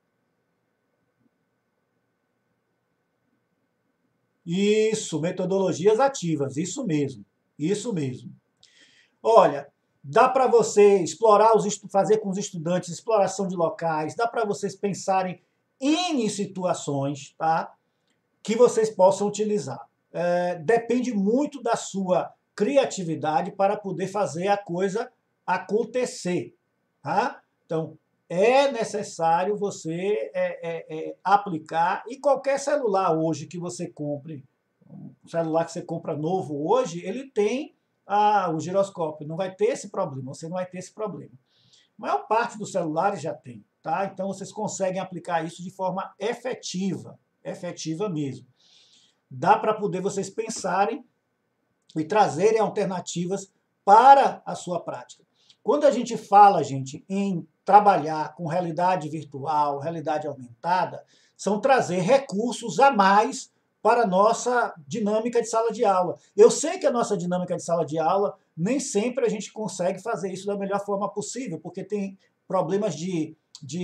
Isso, metodologias ativas. Isso mesmo. Isso mesmo. Olha, dá para você fazer com os estudantes exploração de locais, dá para vocês pensarem em situações, tá? Que vocês possam utilizar. depende muito da sua criatividade para poder fazer a coisa acontecer. Tá? Então, é necessário você aplicar, e qualquer celular hoje que você compre, um celular que você compra novo hoje, ele tem o giroscópio, não vai ter esse problema, você não vai ter esse problema. A maior parte dos celulares já tem, tá? Então vocês conseguem aplicar isso de forma efetiva mesmo. Dá para poder vocês pensarem e trazerem alternativas para a sua prática. Quando a gente fala, gente, em trabalhar com realidade virtual, realidade aumentada, são trazer recursos a mais para a nossa dinâmica de sala de aula. Eu sei que a nossa dinâmica de sala de aula, nem sempre a gente consegue fazer isso da melhor forma possível, porque tem problemas de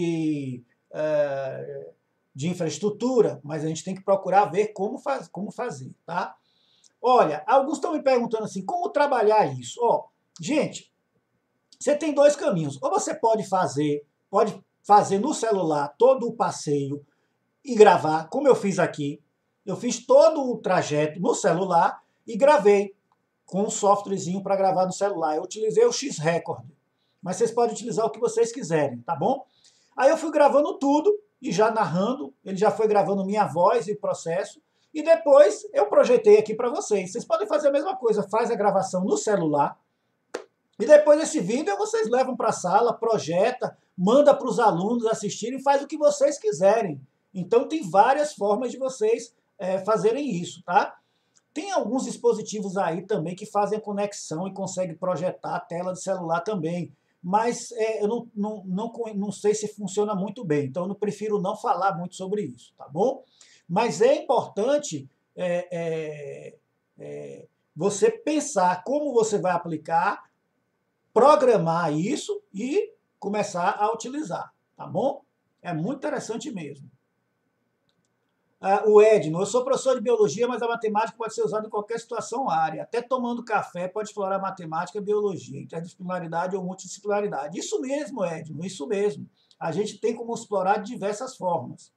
infraestrutura, mas a gente tem que procurar ver como fazer, tá? Olha, alguns estão me perguntando assim, como trabalhar isso? Gente, você tem dois caminhos. Ou você pode fazer no celular todo o passeio e gravar, como eu fiz aqui. Eu fiz todo o trajeto no celular e gravei com um softwarezinho para gravar no celular. Eu utilizei o X-Record, mas vocês podem utilizar o que vocês quiserem, tá bom? Aí eu fui gravando tudo e já narrando, ele já foi gravando minha voz e o processo, e depois eu projetei aqui para vocês. Vocês podem fazer a mesma coisa, faz a gravação no celular, e depois esse vídeo vocês levam para a sala, projeta, manda para os alunos assistirem, faz o que vocês quiserem. Então tem várias formas de vocês fazerem isso, tá? Tem alguns dispositivos aí também que fazem a conexão e conseguem projetar a tela de celular também, mas eu não sei se funciona muito bem, então eu prefiro não falar muito sobre isso, tá bom? Mas é importante você pensar como você vai aplicar, programar isso e começar a utilizar, tá bom? É muito interessante mesmo. O Edno, eu sou professor de biologia, mas a matemática pode ser usada em qualquer situação ou área. Até tomando café pode explorar matemática e biologia, interdisciplinaridade ou multidisciplinaridade. Isso mesmo, Edno, isso mesmo. A gente tem como explorar de diversas formas.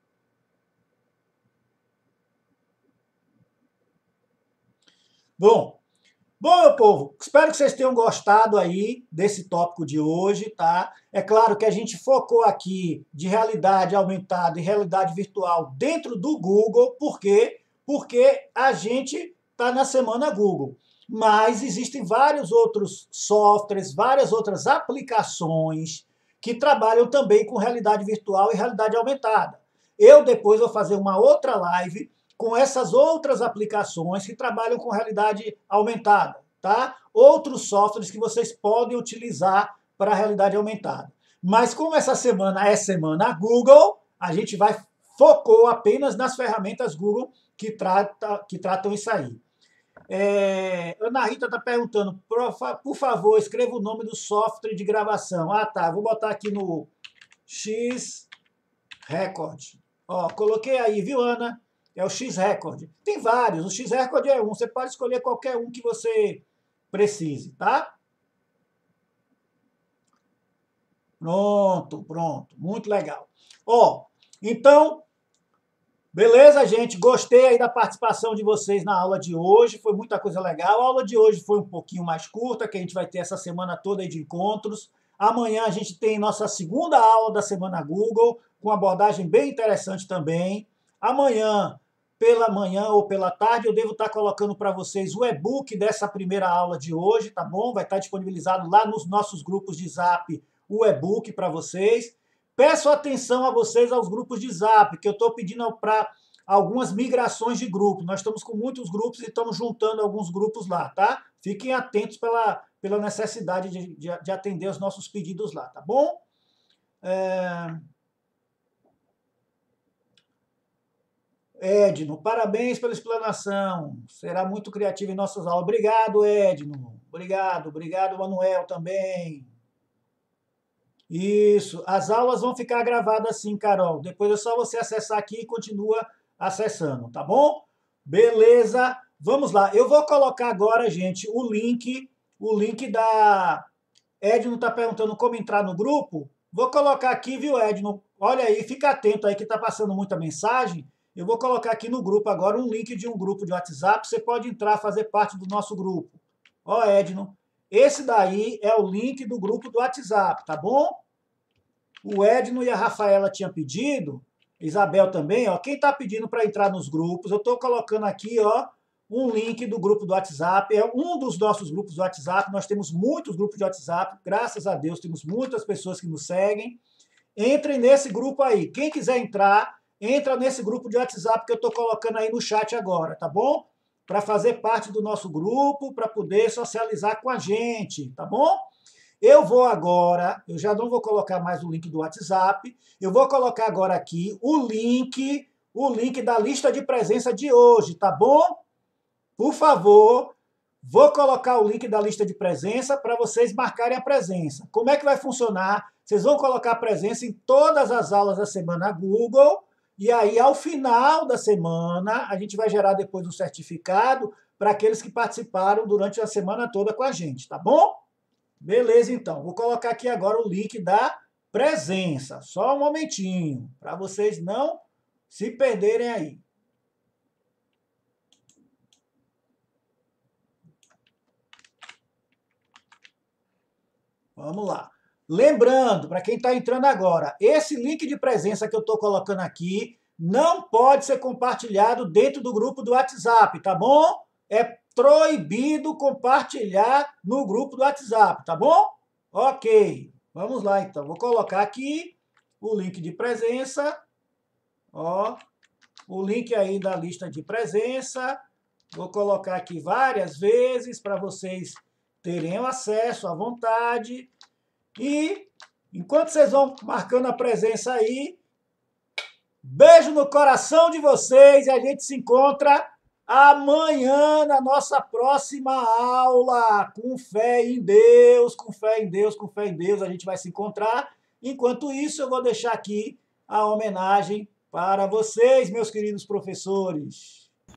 Bom, meu povo, espero que vocês tenham gostado aí desse tópico de hoje, tá? É claro que a gente focou aqui de realidade aumentada e realidade virtual dentro do Google, por quê? Porque a gente está na Semana Google. Mas existem vários outros softwares, várias outras aplicações que trabalham também com realidade virtual e realidade aumentada. Eu depois vou fazer uma outra live com essas outras aplicações que trabalham com realidade aumentada, tá? Outros softwares que vocês podem utilizar para a realidade aumentada. Mas como essa semana é Semana Google, a gente focou apenas nas ferramentas Google que tratam isso aí. Ana Rita está perguntando, por favor, escreva o nome do software de gravação. Ah, tá, vou botar aqui no X-Record. Coloquei aí, viu, Ana? É o X-Record. Tem vários, o X-Record é um, você pode escolher qualquer um que você precise, tá? Pronto, muito legal. Então, beleza, gente? Gostei aí da participação de vocês na aula de hoje, foi muita coisa legal. A aula de hoje foi um pouquinho mais curta, que a gente vai ter essa semana toda aí de encontros. Amanhã a gente tem nossa segunda aula da Semana Google, com abordagem bem interessante também. Amanhã, pela manhã ou pela tarde, eu devo estar colocando para vocês o e-book dessa primeira aula de hoje, tá bom? Vai estar disponibilizado lá nos nossos grupos de Zap o e-book para vocês. Peço atenção a vocês aos grupos de Zap, que eu estou pedindo para algumas migrações de grupos. Nós estamos com muitos grupos e estamos juntando alguns grupos lá, tá? Fiquem atentos pela necessidade de atender os nossos pedidos lá, tá bom? Edno, parabéns pela explanação. Será muito criativo em nossas aulas. Obrigado, Edno. Obrigado, Manuel também. Isso, as aulas vão ficar gravadas sim, Carol. Depois é só você acessar aqui e continua acessando, tá bom? Beleza, vamos lá. Eu vou colocar agora, gente, o link da... Edno está perguntando como entrar no grupo. Vou colocar aqui, viu, Edno? Olha aí, fica atento aí que está passando muita mensagem. Eu vou colocar aqui no grupo agora um link de um grupo de WhatsApp. Você pode entrar, fazer parte do nosso grupo. Ó, Edno, esse daí é o link do grupo do WhatsApp, tá bom? O Edno e a Rafaela tinham pedido, Isabel também, ó. Quem está pedindo para entrar nos grupos, eu estou colocando aqui, ó, um link do grupo do WhatsApp. É um dos nossos grupos do WhatsApp. Nós temos muitos grupos de WhatsApp, graças a Deus, temos muitas pessoas que nos seguem. Entrem nesse grupo aí. Quem quiser entrar, entra nesse grupo de WhatsApp que eu estou colocando aí no chat agora, tá bom? Para fazer parte do nosso grupo, para poder socializar com a gente, tá bom? Eu vou agora, eu já não vou colocar mais o link do WhatsApp, eu vou colocar agora aqui o link da lista de presença de hoje, tá bom? Por favor, vou colocar o link da lista de presença para vocês marcarem a presença. Como é que vai funcionar? Vocês vão colocar a presença em todas as aulas da semana Google, e aí, ao final da semana, a gente vai gerar depois um certificado para aqueles que participaram durante a semana toda com a gente, tá bom? Beleza, então. Vou colocar aqui agora o link da presença. Só um momentinho, para vocês não se perderem aí. Vamos lá. Lembrando, para quem está entrando agora, esse link de presença que eu estou colocando aqui não pode ser compartilhado dentro do grupo do WhatsApp, tá bom? É proibido compartilhar no grupo do WhatsApp, tá bom? Ok, vamos lá então. Vou colocar aqui o link de presença, ó, o link aí da lista de presença. Vou colocar aqui várias vezes para vocês terem acesso à vontade. E enquanto vocês vão marcando a presença aí, beijo no coração de vocês e a gente se encontra amanhã na nossa próxima aula. Com fé em Deus, com fé em Deus, com fé em Deus, a gente vai se encontrar. Enquanto isso, eu vou deixar aqui a homenagem para vocês, meus queridos professores.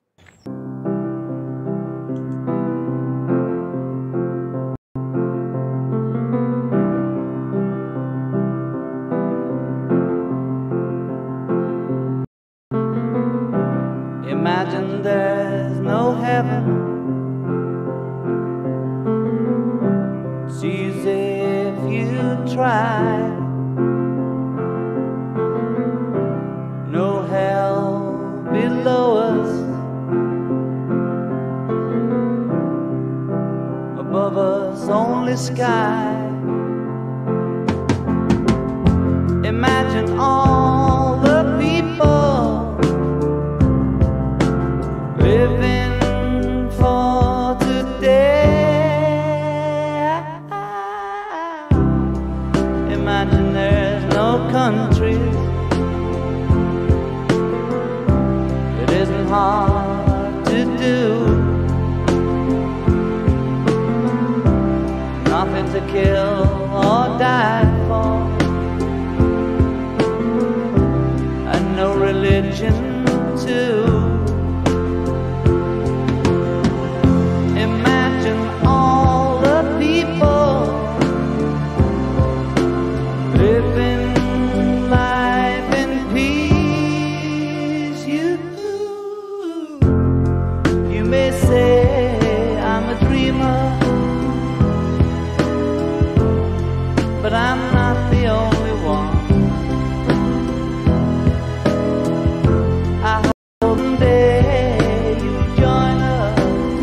Imagine there's no heaven. It's easy if you try. No hell below us. Above us only sky. Imagine all the people living for today. Imagine there's no countries. It isn't hard to do. Nothing to kill or die for, and no religion too. Imagine all the people living life in peace. You may say I'm a dreamer, but I'm not the only one. I hope someday you join us,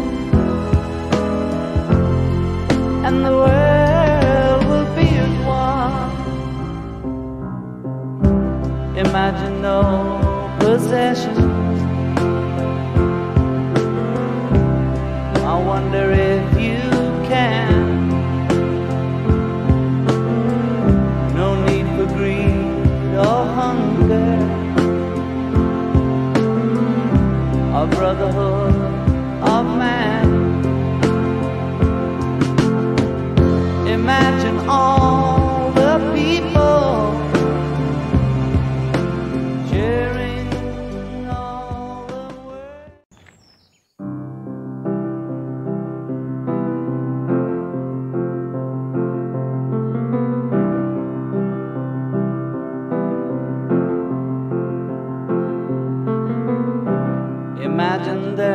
and the world will be as one. Imagine no possessions. I wonder if you can. No need for greed or hunger, or brotherhood of man. Imagine all the people sharing all the world. imagine there